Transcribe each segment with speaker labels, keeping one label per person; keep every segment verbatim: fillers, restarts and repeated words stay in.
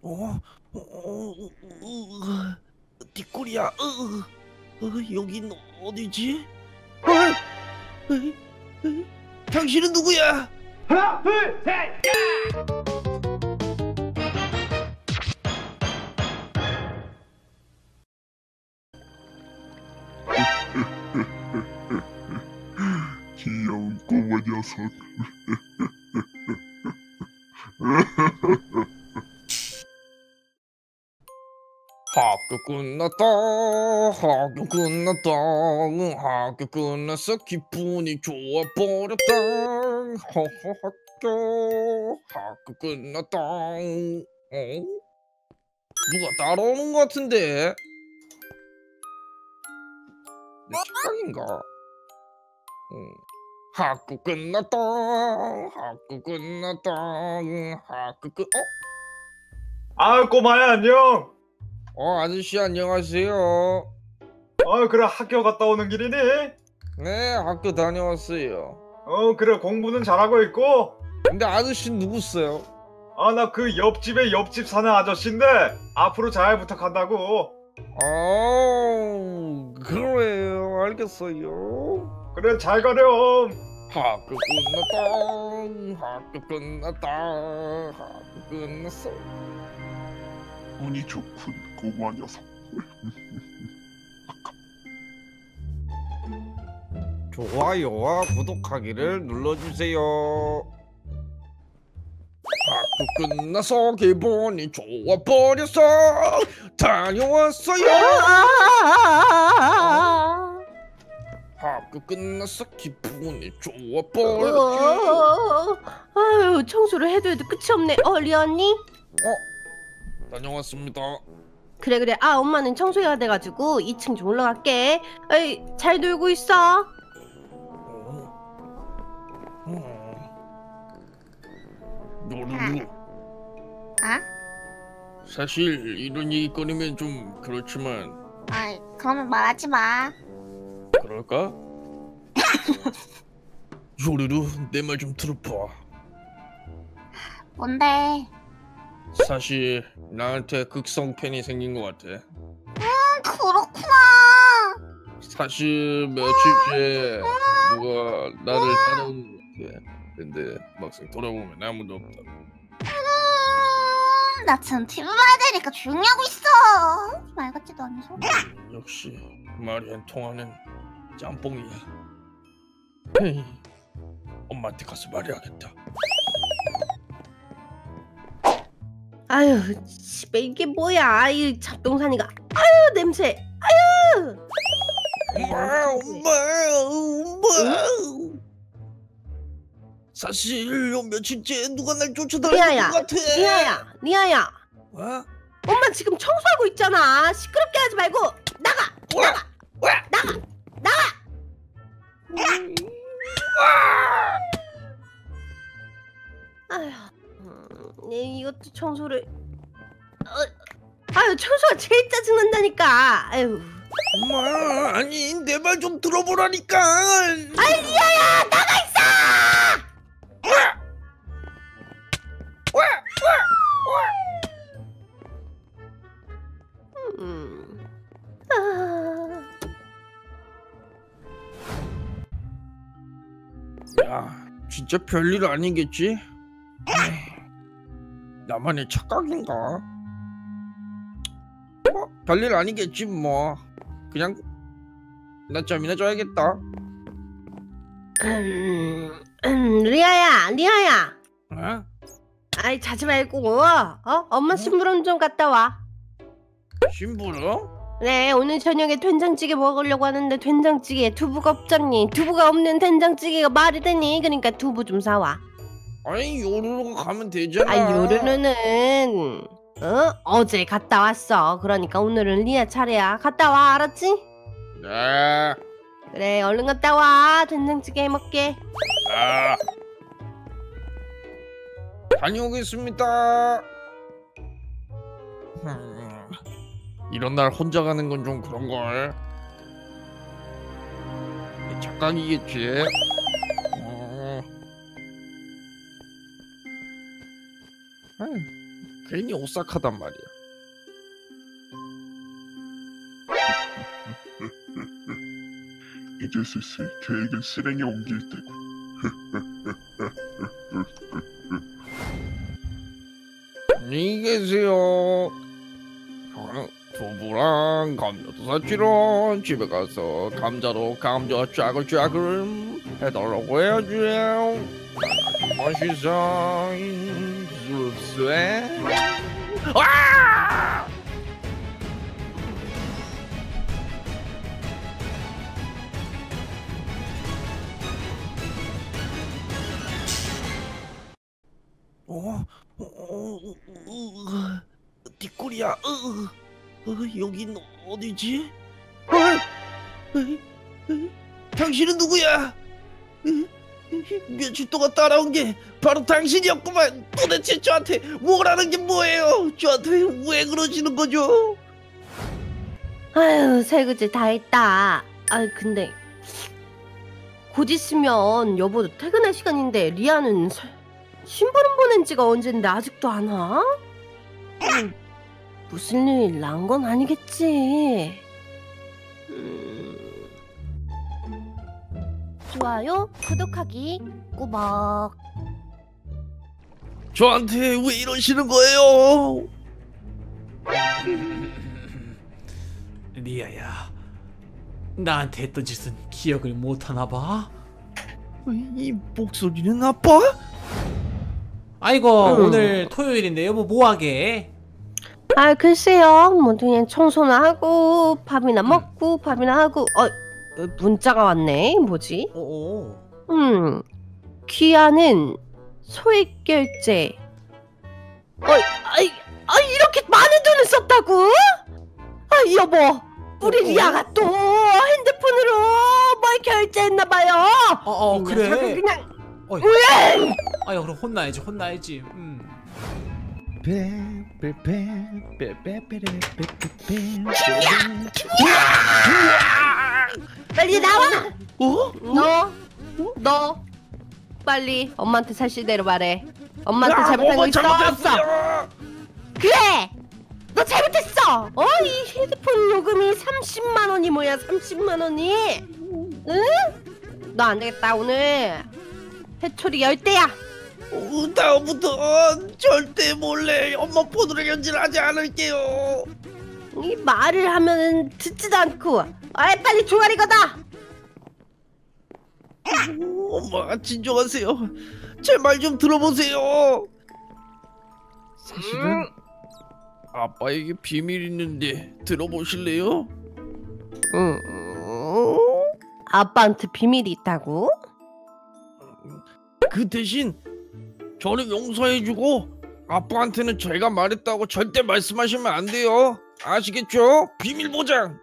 Speaker 1: 어? 어? 어? 어? 뒷골이야. 어? 어? 여긴 어디지? 어? 에이? 에이? 당신은 누구야?
Speaker 2: 하나, 둘, 셋!
Speaker 3: 귀여운 꼬마 녀석.
Speaker 1: 학교 끝났다. 학교 끝났다. 학교 끝났어. 기분이 좋아버렸다. 허허 학교. 학교 끝났다. 어? 누가 따라오는 것 같은데? 내 착각인가? 응. 학교 끝났다. 학교 끝났다. 학교 끝. 어?
Speaker 2: 아, 꼬마야, 안녕.
Speaker 1: 어 아저씨 안녕하세요.
Speaker 2: 어, 그래, 학교 갔다 오는 길이니?
Speaker 1: 네 학교 다녀왔어요.
Speaker 2: 어, 그래, 공부는 잘하고 있고.
Speaker 1: 근데 아저씨 누구세요?
Speaker 2: 아, 나 그 옆집에 옆집 사는 아저씨인데 앞으로 잘 부탁한다고.
Speaker 1: 아 그래요 알겠어요.
Speaker 2: 그래, 잘 가렴.
Speaker 1: 학교 끝났다. 학교 끝났다. 학교 끝났어.
Speaker 3: 운이 좋군 꼬마 녀석.
Speaker 1: 좋아요와 구독하기를 눌러주세요. 학교 끝나서 기분이 좋아버렸어. 다녀왔어요. 학교 끝나서 기분이 좋아버렸지.
Speaker 4: 어, 아유, 청소를 해도 해도 끝이 없네. 어, 리아 언니?
Speaker 1: 어? 다녀왔습니다.
Speaker 4: 그래 그래. 아, 엄마는 청소해야 돼가지고 이 층 좀 올라갈게. 에이, 잘 놀고 있어.
Speaker 1: 노루루.
Speaker 5: 아?
Speaker 1: 사실 이런 얘기 꺼내면 좀 그렇지만
Speaker 5: 아이, 그러면 말하지 마.
Speaker 1: 그럴까? 요루루 내 말 좀 들어봐.
Speaker 5: 뭔데?
Speaker 1: 사실 나한테 극성 팬이 생긴 것 같아.
Speaker 5: 음, 그렇구나.
Speaker 1: 사실 며칠째 누가 나를 따라오는 것 같아. 근데 막상 돌아보면 아무도 없다.
Speaker 5: 음, 나 지금 티비 봐야 되니까 조용히 하고 있어. 말 같지도 않은 소리.
Speaker 1: 역시 말이 안 통하는 짬뽕이야. 헤이, 엄마한테 가서 말해야겠다.
Speaker 4: 아유, 씨발 이게 뭐야? 이 잡동사니가. 아유, 냄새. 아유.
Speaker 1: 엄마, 엄마, 엄마. 사실 요 며칠째 누가 날 쫓아다니는
Speaker 4: 리아야,
Speaker 1: 것 같아.
Speaker 4: 리아야, 리아야.
Speaker 1: 어?
Speaker 4: 엄마 지금 청소하고 있잖아. 시끄럽게 하지 말고 나가, 나가, 나가, 나가. 아휴, 음, 이것도 청소를. 어, 아유, 청소가 제일 짜증난다니까. 아유.
Speaker 1: 엄마, 아니 내 말 좀 들어보라니까.
Speaker 4: 아이, 리아야, 나가 있어. 음. 아.
Speaker 1: 야, 진짜 별일 아니겠지? 에이, 나만의 착각인가? 뭐 별일 아니겠지 뭐. 그냥 낮잠이나 자야겠다.
Speaker 4: 음, 음, 리아야, 리아야.
Speaker 1: 어?
Speaker 4: 아이, 자지 말고, 어? 엄마 심부름 좀 갔다 와.
Speaker 1: 심부름?
Speaker 4: 네, 오늘 저녁에 된장찌개 먹으려고 하는데 된장찌개에 두부가 없잖니. 두부가 없는 된장찌개가 말이 되니? 그러니까 두부 좀 사와.
Speaker 1: 아니 요루루가 가면 되잖아.
Speaker 4: 아, 요르르는 어? 어제 갔다 왔어. 그러니까 오늘은 리아 차례야. 갔다 와, 알았지?
Speaker 1: 네.
Speaker 4: 그래, 얼른 갔다 와. 된장찌개 해 먹게.
Speaker 1: 아. 다녀오겠습니다. 음, 이런 날 혼자 가는 건 좀 그런걸. 착각이겠지. 어. 음. 괜히 오싹하단 말이야.
Speaker 3: 이제 슬슬 계획을 실행에 옮길 때고.
Speaker 1: 안녕히 계세요. 저랑 두부랑 감자도 사치러 집에 가서 감자로 감자 짜글짜글 해달라고 해야지. 맛있어. 쑥쑥해. 와! 어, 어, 어, 어, 뒷골이야. 어, 어, 여긴 어디지? 어, 어, 어, 당신은 누구야? 어, 며칠 동안 따라온 게 바로 당신이었구만. 도대체 저한테 뭐라는 게 뭐예요? 저한테 왜 그러시는 거죠?
Speaker 4: 아유, 설거지 다 했다. 아, 근데 곧 있으면 여보 퇴근할 시간인데 리아는 설... 심부름 보낸 지가 언젠데 아직도 안 와? 음, 무슨 일 난 건 아니겠지. 음... 좋아요, 구독하기, 꾸벅.
Speaker 1: 저한테 왜 이러시는 거예요?
Speaker 6: 리아야, 나한테 했던 짓은 기억을 못하나 봐?
Speaker 1: 이 목소리는 아빠?
Speaker 6: 아이고,
Speaker 1: 음.
Speaker 6: 오늘 토요일인데 여보 뭐하게?
Speaker 4: 아, 글쎄요, 뭐 그냥 청소나 하고 밥이나 먹고 밥이나 하고. 어, 문자가 왔네. 뭐지?
Speaker 6: 어어.
Speaker 4: 음, 귀하는 소액 결제. 어, 아이, 아 이렇게 많은 돈을 썼다고? 아, 여보, 우리 리아가 또 핸드폰으로 뭘 결제했나봐요.
Speaker 6: 어어, 그래.
Speaker 4: 그냥
Speaker 6: 어이.
Speaker 4: 왜?
Speaker 6: 아유, 그럼 혼나야지, 혼나야지. 음.
Speaker 4: 빨리 나와.
Speaker 1: 어?
Speaker 4: 너, 너 빨리 엄마한테 사실대로 말해. 엄마한테
Speaker 1: 야,
Speaker 4: 잘못한 거
Speaker 1: 뭐가
Speaker 4: 있어? 없어?
Speaker 1: 잘못했어요?
Speaker 4: 그래! 너 잘못했어! 어? 이 핸드폰 요금이 삼십만 원이 뭐야, 삼십만 원이? 응? 너 안 되겠다, 오늘. 회초리 열 대야!
Speaker 1: 어, 다음부터 절대 몰래 엄마 폰으로 연질하지 않을게요.
Speaker 4: 이 말을 하면 듣지도 않고. 아이, 빨리 종아리 걷어!
Speaker 1: 어, 엄마 진정하세요. 제 말 좀 들어보세요. 사실은 아빠에게 비밀 있는데 들어보실래요?
Speaker 4: 응. 아빠한테 비밀이 있다고?
Speaker 1: 그 대신 저를 용서해주고 아빠한테는 제가 말했다고 절대 말씀하시면 안 돼요. 아시겠죠? 비밀 보장.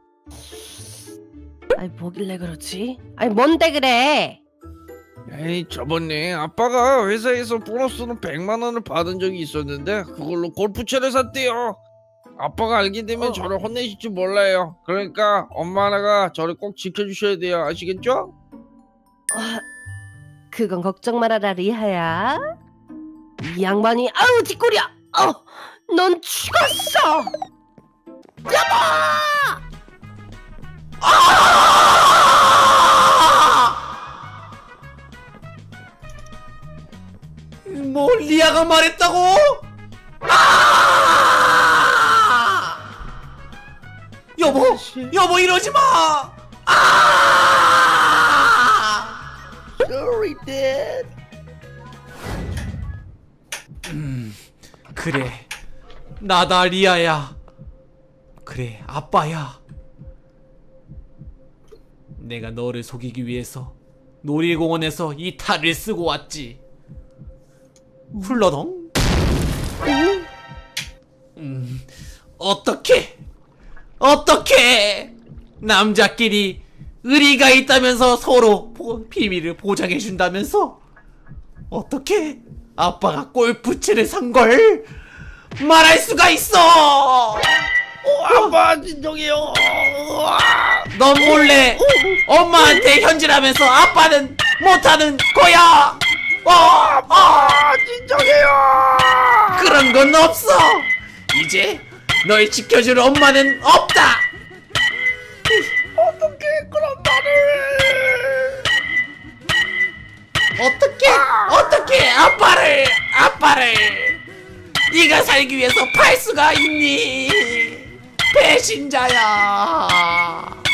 Speaker 4: 아이, 뭐길래 그러지? 아이, 뭔데 그래?
Speaker 1: 에이, 저번에 아빠가 회사에서 보너스로 백만 원을 받은 적이 있었는데 그걸로 골프채를 샀대요. 아빠가 알게 되면
Speaker 4: 어.
Speaker 1: 저를 혼내실지 몰라요. 그러니까 엄마 하나가 저를 꼭 지켜주셔야 돼요. 아시겠죠?
Speaker 4: 아, 그건 걱정 말아라, 리하야. 이 양반이 아우 뒷골이야. 어, 넌 죽었어. 여보!
Speaker 6: 뭐 리아가 말했다고? 아! 여보, 여보 이러지 마. 아!
Speaker 1: Sorry, Dad.
Speaker 6: 음, 그래, 나다 리아야. 그래, 아빠야. 내가 너를 속이기 위해서 놀이공원에서 이 탈을 쓰고 왔지. 훌러덩. 음, 어떻게 어떻게 남자끼리 의리가 있다면서 서로 보, 비밀을 보장해 준다면서 어떻게 아빠가 골프채를 산 걸 말할 수가 있어?
Speaker 1: 어, 아빠 진정해요.
Speaker 6: 넌 몰래 엄마한테 현질하면서 아빠는 못하는 거야. 어, 어,
Speaker 1: 진정해요.
Speaker 6: 그런 건 없어. 이제 널 지켜줄 엄마는 없다.
Speaker 1: 어떻게 그런 말을?
Speaker 6: 어떻게 어떻게 아빠를 아빠를 네가 살기 위해서 팔 수가 있니? 배신자야.